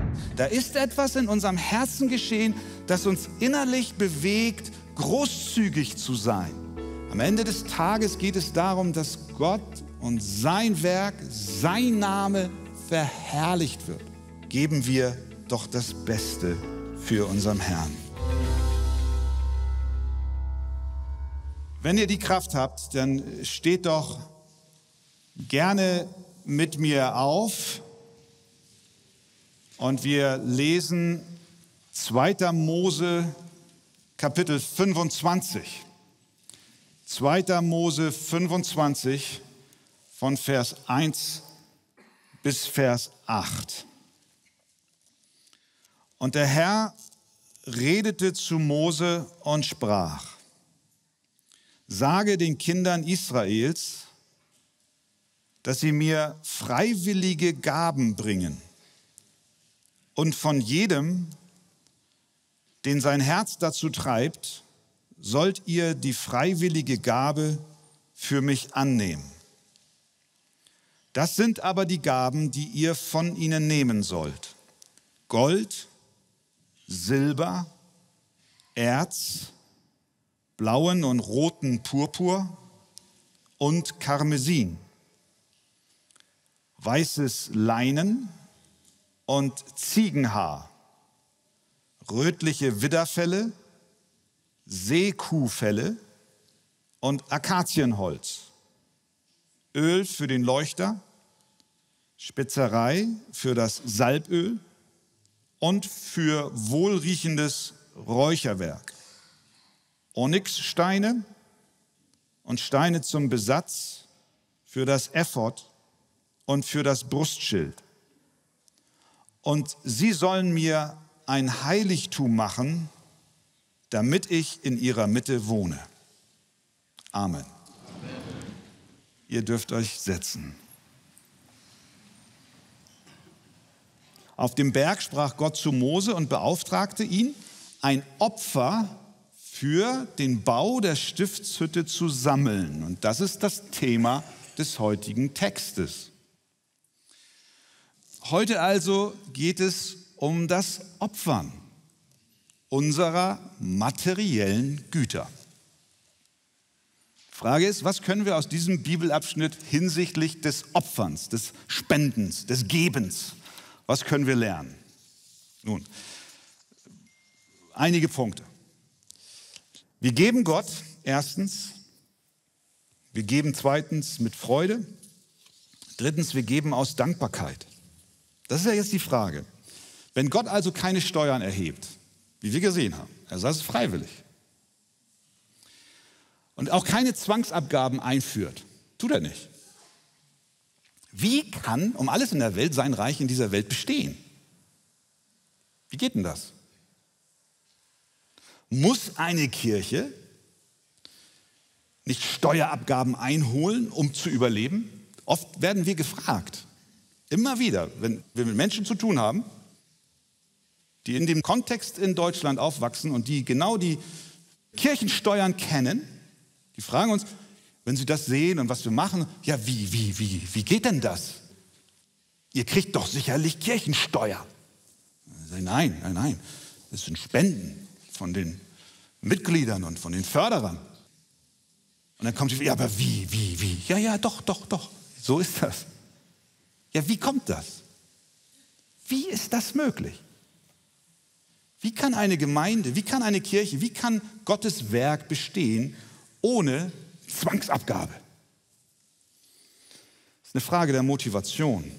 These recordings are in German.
Da ist etwas in unserem Herzen geschehen, das uns innerlich bewegt, großzügig zu sein. Am Ende des Tages geht es darum, dass Gott und sein Werk, sein Name verherrlicht wird. Geben wir doch das Beste für unseren Herrn. Wenn ihr die Kraft habt, dann steht doch gerne mit mir auf und wir lesen 2. Mose Kapitel 25. 2. Mose 25 von Vers 1 bis Vers 8. Und der Herr redete zu Mose und sprach: Sage den Kindern Israels, dass sie mir freiwillige Gaben bringen. Und von jedem, den sein Herz dazu treibt, sollt ihr die freiwillige Gabe für mich annehmen. Das sind aber die Gaben, die ihr von ihnen nehmen sollt: Gold, Silber, Erz, blauen und roten Purpur und Karmesin, weißes Leinen und Ziegenhaar, rötliche Widderfelle, Seekuhfelle und Akazienholz, Öl für den Leuchter, Spezerei für das Salböl und für wohlriechendes Räucherwerk, Onyxsteine und Steine zum Besatz für das Ephod und für das Brustschild. Und sie sollen mir ein Heiligtum machen, damit ich in ihrer Mitte wohne. Amen. Ihr dürft euch setzen. Auf dem Berg sprach Gott zu Mose und beauftragte ihn, ein Opfer für den Bau der Stiftshütte zu sammeln. Und das ist das Thema des heutigen Textes. Heute also geht es um das Opfern unserer materiellen Güter. Frage ist, was können wir aus diesem Bibelabschnitt hinsichtlich des Opferns, des Spendens, des Gebens, was können wir lernen? Nun, einige Punkte. Wir geben Gott erstens, wir geben zweitens mit Freude, drittens, wir geben aus Dankbarkeit. Das ist ja jetzt die Frage. Wenn Gott also keine Steuern erhebt, wie wir gesehen haben, er sagt es freiwillig, und auch keine Zwangsabgaben einführt, tut er nicht. Wie kann um alles in der Welt sein Reich in dieser Welt bestehen? Wie geht denn das? Muss eine Kirche nicht Steuerabgaben einholen, um zu überleben? Oft werden wir gefragt, immer wieder, wenn wir mit Menschen zu tun haben, die in dem Kontext in Deutschland aufwachsen und die genau die Kirchensteuern kennen, die fragen uns, wenn sie das sehen und was wir machen, ja, wie geht denn das? Ihr kriegt doch sicherlich Kirchensteuer. Nein, das sind Spenden von den Mitgliedern und von den Förderern. Und dann kommt sie, ja, aber wie? Ja, doch, so ist das. Ja, wie kommt das? Wie ist das möglich? Wie kann eine Gemeinde, wie kann eine Kirche, wie kann Gottes Werk bestehen ohne Zwangsabgabe? Das ist eine Frage der Motivation.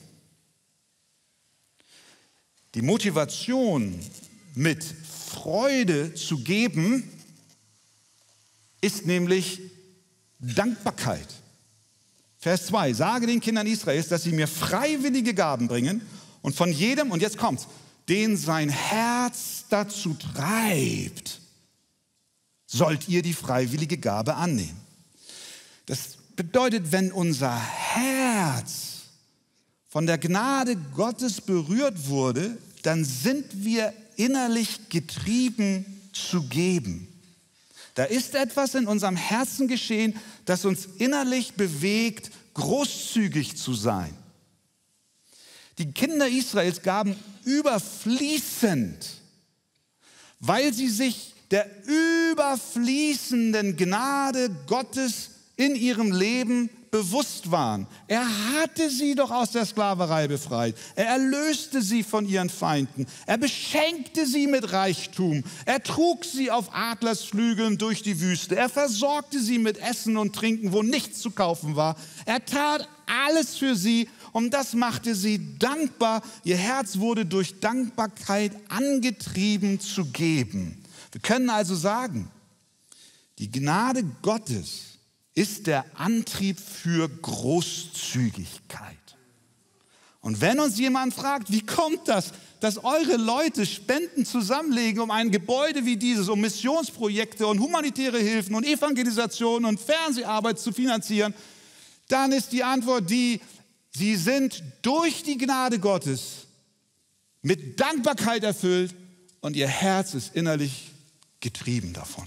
Die Motivation, mit Freude zu geben, ist nämlich Dankbarkeit. Vers 2, sage den Kindern Israels, dass sie mir freiwillige Gaben bringen und von jedem, und jetzt kommt's, den sein Herz dazu treibt, sollt ihr die freiwillige Gabe annehmen. Das bedeutet, wenn unser Herz von der Gnade Gottes berührt wurde, dann sind wir innerlich getrieben zu geben. Da ist etwas in unserem Herzen geschehen, das uns innerlich bewegt, großzügig zu sein. Die Kinder Israels gaben überfließend, weil sie sich der überfließenden Gnade Gottes in ihrem Leben bewusst waren. Er hatte sie doch aus der Sklaverei befreit. Er erlöste sie von ihren Feinden. Er beschenkte sie mit Reichtum. Er trug sie auf Adlersflügeln durch die Wüste. Er versorgte sie mit Essen und Trinken, wo nichts zu kaufen war. Er tat alles für sie und das machte sie dankbar. Ihr Herz wurde durch Dankbarkeit angetrieben zu geben. Wir können also sagen, die Gnade Gottes ist der Antrieb für Großzügigkeit. Und wenn uns jemand fragt, wie kommt das, dass eure Leute Spenden zusammenlegen, um ein Gebäude wie dieses, um Missionsprojekte und humanitäre Hilfen und Evangelisation und Fernseharbeit zu finanzieren, dann ist die Antwort die, sie sind durch die Gnade Gottes mit Dankbarkeit erfüllt und ihr Herz ist innerlich getrieben davon.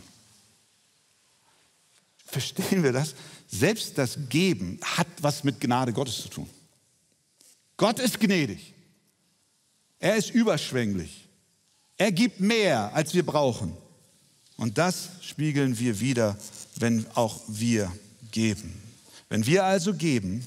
Verstehen wir das? Selbst das Geben hat was mit Gnade Gottes zu tun. Gott ist gnädig. Er ist überschwänglich. Er gibt mehr, als wir brauchen. Und das spiegeln wir wider, wenn auch wir geben. Wenn wir also geben,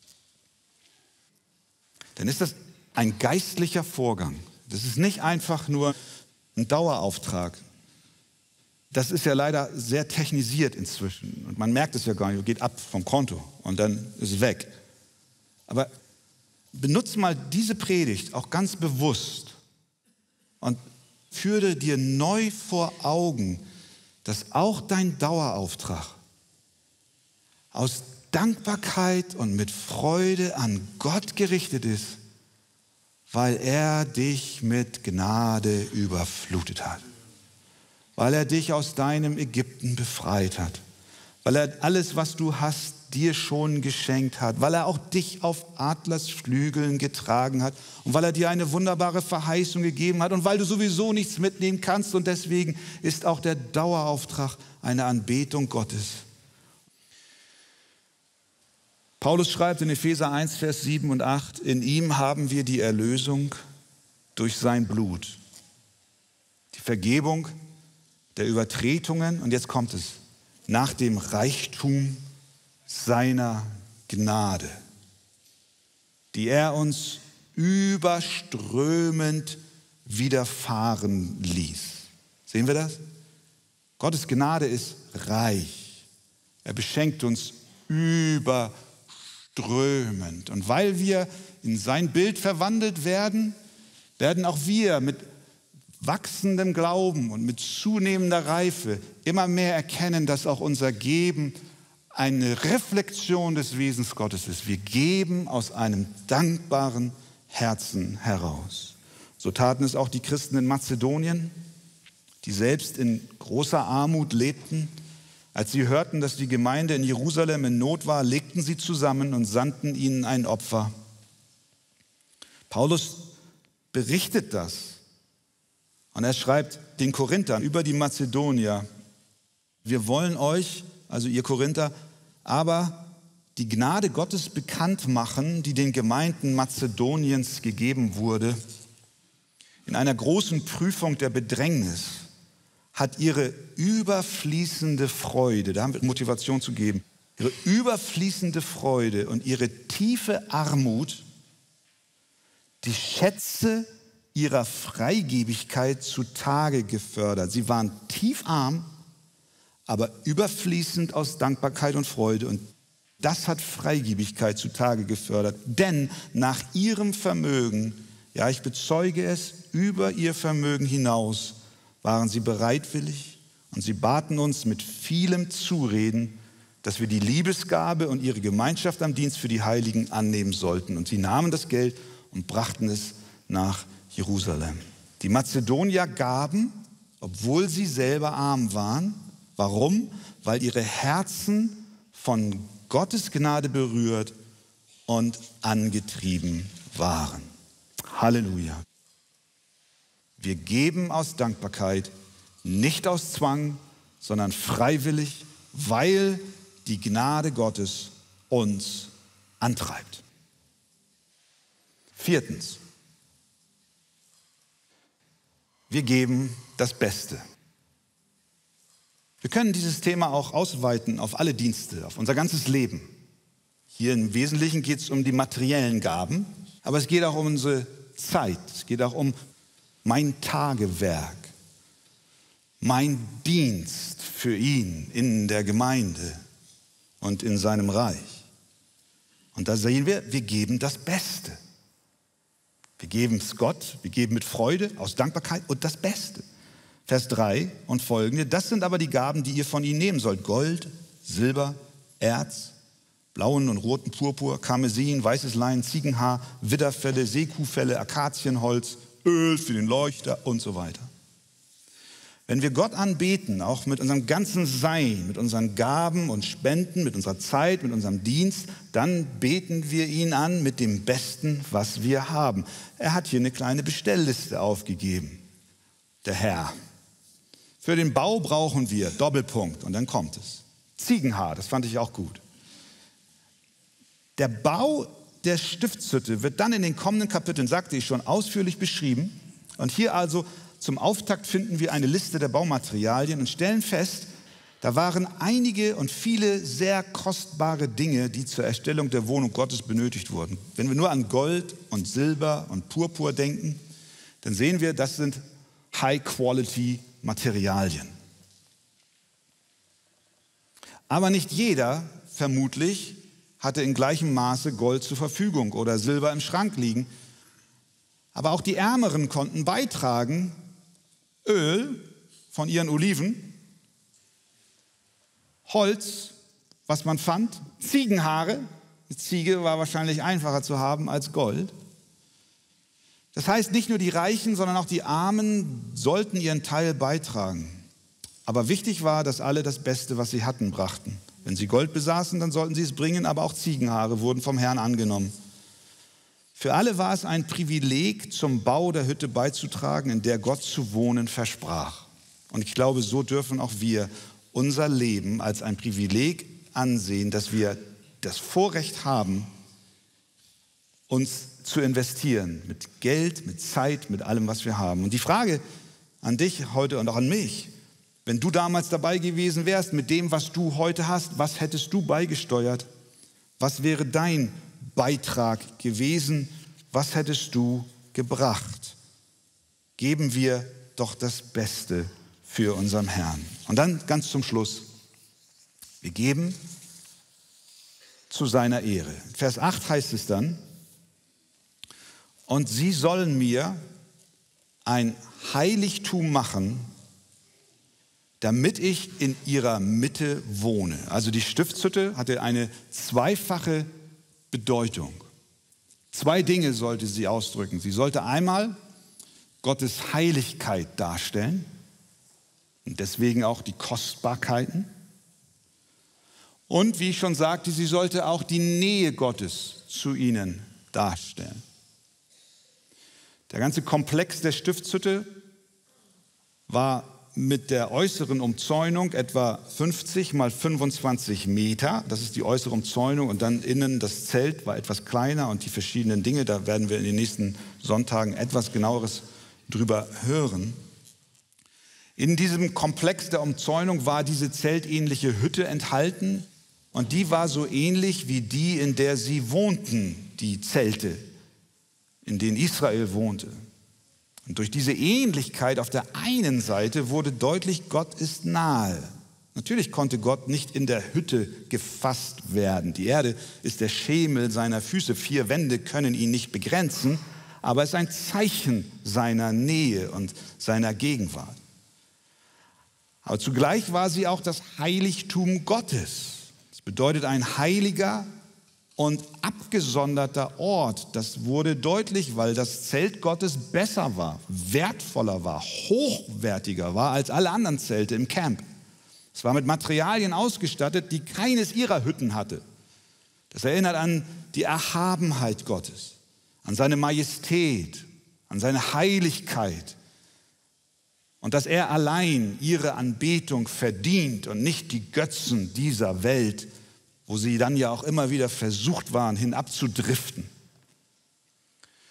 dann ist das ein geistlicher Vorgang. Das ist nicht einfach nur ein Dauerauftrag. Das ist ja leider sehr technisiert inzwischen und man merkt es ja gar nicht, geht ab vom Konto und dann ist es weg. Aber benutze mal diese Predigt auch ganz bewusst und führe dir neu vor Augen, dass auch dein Dauerauftrag aus Dankbarkeit und mit Freude an Gott gerichtet ist, weil er dich mit Gnade überflutet hat. Weil er dich aus deinem Ägypten befreit hat, weil er alles, was du hast, dir schon geschenkt hat, weil er auch dich auf Adlersflügeln getragen hat und weil er dir eine wunderbare Verheißung gegeben hat und weil du sowieso nichts mitnehmen kannst und deswegen ist auch der Dauerauftrag eine Anbetung Gottes. Paulus schreibt in Epheser 1, Vers 7 und 8, in ihm haben wir die Erlösung durch sein Blut, die Vergebung der Übertretungen, und jetzt kommt es, nach dem Reichtum seiner Gnade, die er uns überströmend widerfahren ließ. Sehen wir das? Gottes Gnade ist reich. Er beschenkt uns überströmend. Und weil wir in sein Bild verwandelt werden, werden auch wir mit wachsendem Glauben und mit zunehmender Reife immer mehr erkennen, dass auch unser Geben eine Reflexion des Wesens Gottes ist. Wir geben aus einem dankbaren Herzen heraus. So taten es auch die Christen in Mazedonien, die selbst in großer Armut lebten. Als sie hörten, dass die Gemeinde in Jerusalem in Not war, legten sie zusammen und sandten ihnen ein Opfer. Paulus berichtet das. Und er schreibt den Korinthern über die Mazedonier, wir wollen euch, also ihr Korinther, aber die Gnade Gottes bekannt machen, die den Gemeinden Mazedoniens gegeben wurde. In einer großen Prüfung der Bedrängnis hat ihre überfließende Freude, da haben wir Motivation zu geben, ihre überfließende Freude und ihre tiefe Armut die Schätze ihrer Freigebigkeit zutage gefördert. Sie waren tiefarm, aber überfließend aus Dankbarkeit und Freude. Und das hat Freigebigkeit zutage gefördert. Denn nach ihrem Vermögen, ja, ich bezeuge es, über ihr Vermögen hinaus, waren sie bereitwillig und sie baten uns mit vielem Zureden, dass wir die Liebesgabe und ihre Gemeinschaft am Dienst für die Heiligen annehmen sollten. Und sie nahmen das Geld und brachten es nach Jerusalem. Die Mazedonier gaben, obwohl sie selber arm waren. Warum? Weil ihre Herzen von Gottes Gnade berührt und angetrieben waren. Halleluja. Wir geben aus Dankbarkeit, nicht aus Zwang, sondern freiwillig, weil die Gnade Gottes uns antreibt. Viertens, wir geben das Beste. Wir können dieses Thema auch ausweiten auf alle Dienste, auf unser ganzes Leben. Hier im Wesentlichen geht es um die materiellen Gaben, aber es geht auch um unsere Zeit. Es geht auch um mein Tagewerk, mein Dienst für ihn in der Gemeinde und in seinem Reich. Und da sehen wir geben das Beste. Wir geben es Gott, wir geben mit Freude, aus Dankbarkeit und das Beste. Vers 3 und folgende, das sind aber die Gaben, die ihr von ihnen nehmen sollt. Gold, Silber, Erz, blauen und roten Purpur, Karmesin, weißes Lein, Ziegenhaar, Widderfelle, Seekuhfelle, Akazienholz, Öl für den Leuchter und so weiter. Wenn wir Gott anbeten, auch mit unserem ganzen Sein, mit unseren Gaben und Spenden, mit unserer Zeit, mit unserem Dienst, dann beten wir ihn an mit dem Besten, was wir haben. Er hat hier eine kleine Bestellliste aufgegeben, der Herr. Für den Bau brauchen wir Doppelpunkt und dann kommt es. Ziegenhaar, das fand ich auch gut. Der Bau der Stiftshütte wird dann in den kommenden Kapiteln, sagte ich schon, ausführlich beschrieben. Und hier also zum Auftakt finden wir eine Liste der Baumaterialien und stellen fest, da waren einige und viele sehr kostbare Dinge, die zur Erstellung der Wohnung Gottes benötigt wurden. Wenn wir nur an Gold und Silber und Purpur denken, dann sehen wir, das sind High-Quality-Materialien. Aber nicht jeder, vermutlich, hatte in gleichem Maße Gold zur Verfügung oder Silber im Schrank liegen. Aber auch die Ärmeren konnten beitragen, Öl von ihren Oliven, Holz, was man fand, Ziegenhaare, die Ziege war wahrscheinlich einfacher zu haben als Gold. Das heißt, nicht nur die Reichen, sondern auch die Armen sollten ihren Teil beitragen. Aber wichtig war, dass alle das Beste, was sie hatten, brachten. Wenn sie Gold besaßen, dann sollten sie es bringen, aber auch Ziegenhaare wurden vom Herrn angenommen. Für alle war es ein Privileg, zum Bau der Hütte beizutragen, in der Gott zu wohnen versprach. Und ich glaube, so dürfen auch wir unser Leben als ein Privileg ansehen, dass wir das Vorrecht haben, uns zu investieren, mit Geld, mit Zeit, mit allem, was wir haben. Und die Frage an dich heute und auch an mich, wenn du damals dabei gewesen wärst mit dem, was du heute hast, was hättest du beigesteuert? Was wäre dein Beitrag gewesen? Was hättest du gebracht? Geben wir doch das Beste für unseren Herrn. Und dann ganz zum Schluss, wir geben zu seiner Ehre. Vers 8 heißt es dann, und sie sollen mir ein Heiligtum machen, damit ich in ihrer Mitte wohne. Also die Stiftshütte hatte eine zweifache Bedeutung. Zwei Dinge sollte sie ausdrücken. Sie sollte einmal Gottes Heiligkeit darstellen und deswegen auch die Kostbarkeiten. Und wie ich schon sagte, sie sollte auch die Nähe Gottes zu ihnen darstellen. Der ganze Komplex der Stiftshütte war mit der äußeren Umzäunung etwa 50 mal 25 Meter. Das ist die äußere Umzäunung und dann innen das Zelt war etwas kleiner und die verschiedenen Dinge, da werden wir in den nächsten Sonntagen etwas genaueres drüber hören. In diesem Komplex der Umzäunung war diese zeltähnliche Hütte enthalten und die war so ähnlich wie die, in der sie wohnten, die Zelte, in denen Israel wohnte. Und durch diese Ähnlichkeit auf der einen Seite wurde deutlich, Gott ist nahe. Natürlich konnte Gott nicht in der Hütte gefasst werden. Die Erde ist der Schemel seiner Füße. 4 Wände können ihn nicht begrenzen, aber es ist ein Zeichen seiner Nähe und seiner Gegenwart. Aber zugleich war sie auch das Heiligtum Gottes. Das bedeutet ein heiliger und abgesonderter Ort. Das wurde deutlich, weil das Zelt Gottes besser war, wertvoller war, hochwertiger war als alle anderen Zelte im Camp. Es war mit Materialien ausgestattet, die keines ihrer Hütten hatte. Das erinnert an die Erhabenheit Gottes, an seine Majestät, an seine Heiligkeit und dass er allein ihre Anbetung verdient und nicht die Götzen dieser Welt, wo sie dann ja auch immer wieder versucht waren, hinabzudriften.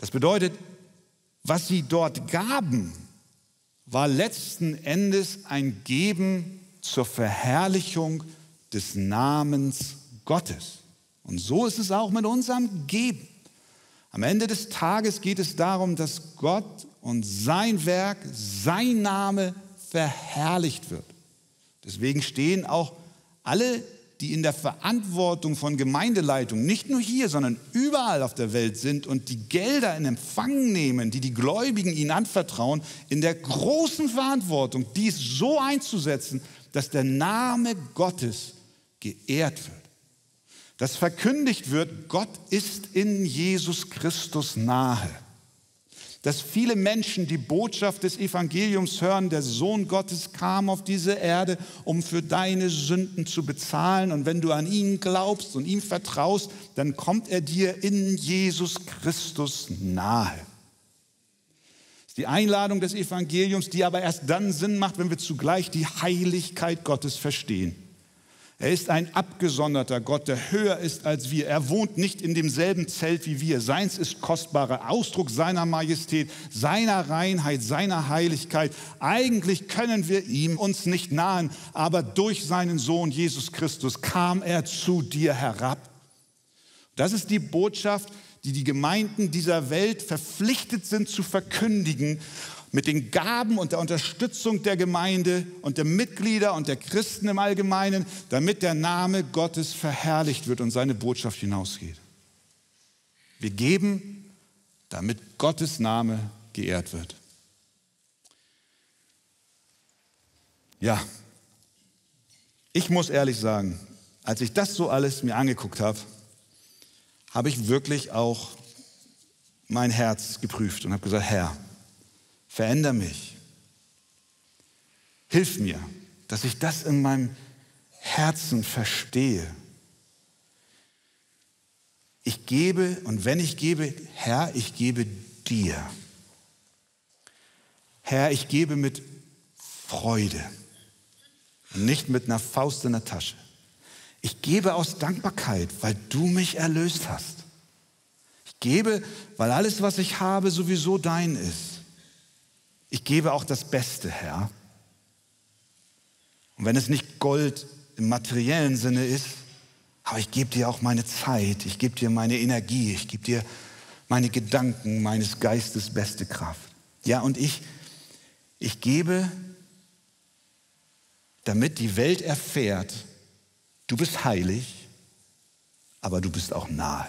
Das bedeutet, was sie dort gaben, war letzten Endes ein Geben zur Verherrlichung des Namens Gottes. Und so ist es auch mit unserem Geben. Am Ende des Tages geht es darum, dass Gott und sein Werk, sein Name verherrlicht wird. Deswegen stehen auch alle, die in der Verantwortung von Gemeindeleitung, nicht nur hier, sondern überall auf der Welt sind und die Gelder in Empfang nehmen, die die Gläubigen ihnen anvertrauen, in der großen Verantwortung, dies so einzusetzen, dass der Name Gottes geehrt wird. Dass verkündigt wird, Gott ist in Jesus Christus nahe. Dass viele Menschen die Botschaft des Evangeliums hören, der Sohn Gottes kam auf diese Erde, um für deine Sünden zu bezahlen. Und wenn du an ihn glaubst und ihm vertraust, dann kommt er dir in Jesus Christus nahe. Das ist die Einladung des Evangeliums, die aber erst dann Sinn macht, wenn wir zugleich die Heiligkeit Gottes verstehen. Er ist ein abgesonderter Gott, der höher ist als wir. Er wohnt nicht in demselben Zelt wie wir. Seins ist kostbarer Ausdruck seiner Majestät, seiner Reinheit, seiner Heiligkeit. Eigentlich können wir ihm uns nicht nahen, aber durch seinen Sohn Jesus Christus kam er zu dir herab. Das ist die Botschaft, die die Gemeinden dieser Welt verpflichtet sind zu verkündigen, mit den Gaben und der Unterstützung der Gemeinde und der Mitglieder und der Christen im Allgemeinen, damit der Name Gottes verherrlicht wird und seine Botschaft hinausgeht. Wir geben, damit Gottes Name geehrt wird. Ja, ich muss ehrlich sagen, als ich das so alles mir angeguckt habe, habe ich wirklich auch mein Herz geprüft und habe gesagt, Herr, veränder mich. Hilf mir, dass ich das in meinem Herzen verstehe. Ich gebe, und wenn ich gebe, Herr, ich gebe dir. Herr, ich gebe mit Freude und nicht mit einer Faust in der Tasche. Ich gebe aus Dankbarkeit, weil du mich erlöst hast. Ich gebe, weil alles, was ich habe, sowieso dein ist. Ich gebe auch das Beste, Herr. Und wenn es nicht Gold im materiellen Sinne ist, aber ich gebe dir auch meine Zeit, ich gebe dir meine Energie, ich gebe dir meine Gedanken, meines Geistes beste Kraft. Ja, und ich gebe, damit die Welt erfährt, du bist heilig, aber du bist auch nahe.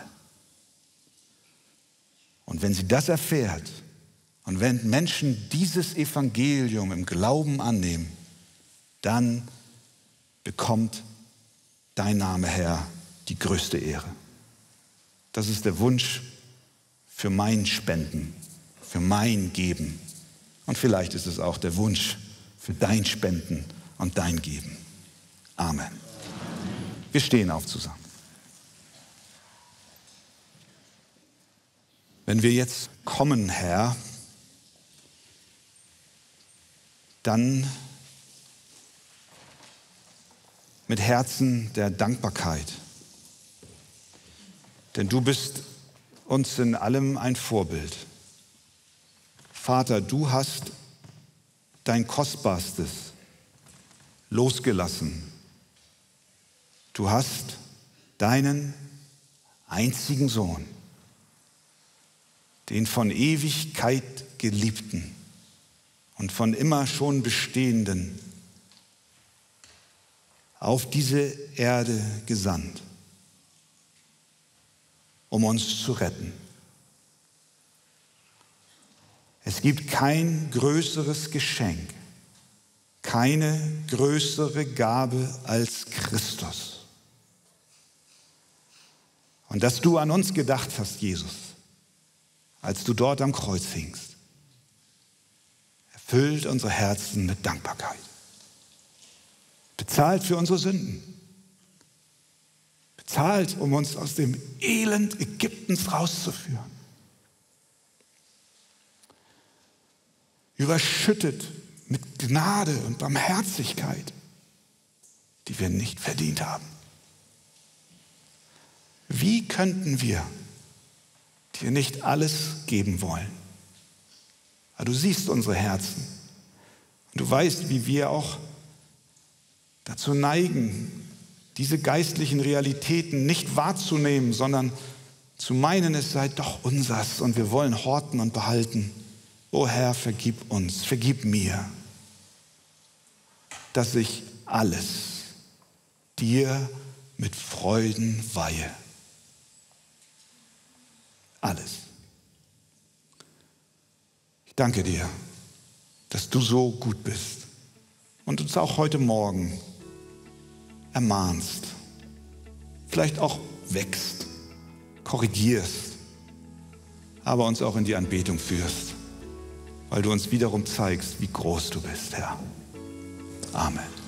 Und wenn sie das erfährt, und wenn Menschen dieses Evangelium im Glauben annehmen, dann bekommt dein Name, Herr, die größte Ehre. Das ist der Wunsch für mein Spenden, für mein Geben. Und vielleicht ist es auch der Wunsch für dein Spenden und dein Geben. Amen. Wir stehen auf zusammen. Wenn wir jetzt kommen, Herr, dann mit Herzen der Dankbarkeit. Denn du bist uns in allem ein Vorbild. Vater, du hast dein Kostbarstes losgelassen. Du hast deinen einzigen Sohn, den von Ewigkeit Geliebten und von immer schon Bestehenden, auf diese Erde gesandt, um uns zu retten. Es gibt kein größeres Geschenk, keine größere Gabe als Christus. Und dass du an uns gedacht hast, Jesus, als du dort am Kreuz hingst, erfüllt unsere Herzen mit Dankbarkeit. Bezahlt für unsere Sünden. Bezahlt, um uns aus dem Elend Ägyptens rauszuführen. Überschüttet mit Gnade und Barmherzigkeit, die wir nicht verdient haben. Wie könnten wir dir nicht alles geben wollen. Aber du siehst unsere Herzen. Und du weißt, wie wir auch dazu neigen, diese geistlichen Realitäten nicht wahrzunehmen, sondern zu meinen, es sei doch unsers und wir wollen horten und behalten. O Herr, vergib uns, vergib mir, dass ich alles dir mit Freuden weihe. Alles. Ich danke dir, dass du so gut bist und uns auch heute Morgen ermahnst, vielleicht auch wächst, korrigierst, aber uns auch in die Anbetung führst, weil du uns wiederum zeigst, wie groß du bist, Herr. Amen.